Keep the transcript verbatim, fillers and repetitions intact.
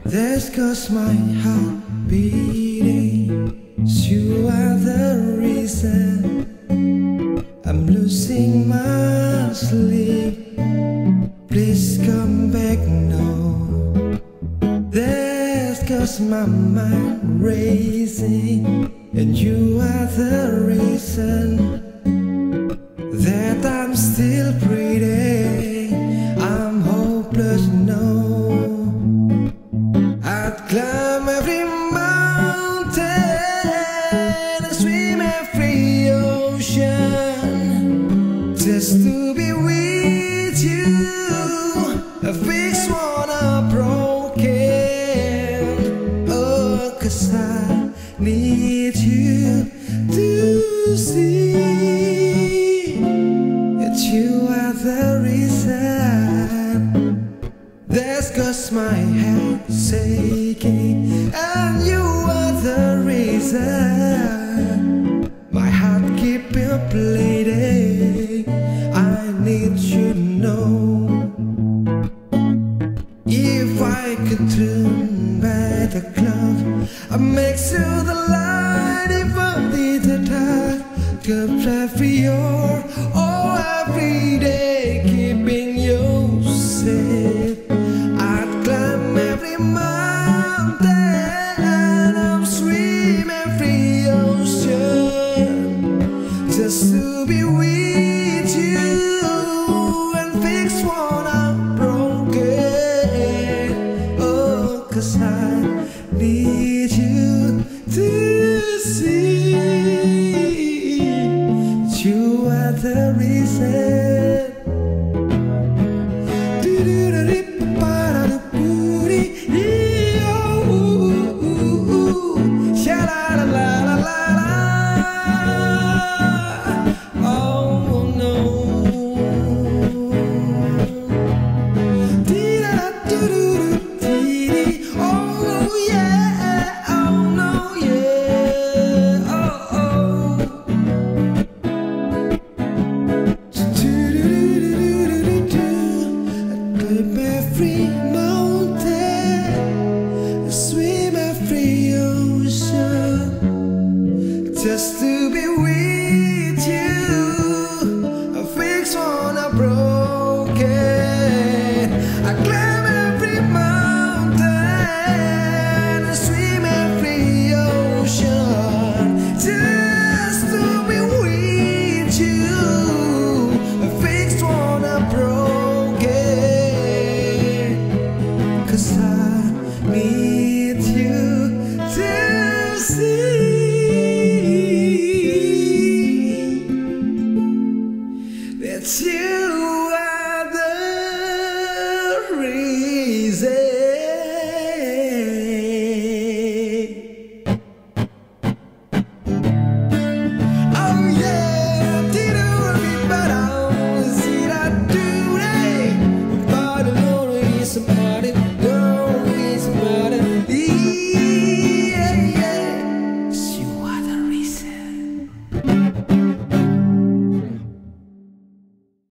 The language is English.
That's 'cause my heart beating. You are the reason I'm losing my sleep. Please come back now. That's 'cause my mind racing, and you are the reason that I'm still breathing. I'm hopeless, no. I'd climb every mountain and swim every ocean just to be with you. A fixed one are broken. Oh, 'cause I need you to see that you are the reason. That's 'cause my head's aching, and you are the reason my heart keeps bleeding. I need you to know, if I could turn back the clock, I'd make sure the light if I did the dark. Cause every hour, oh every day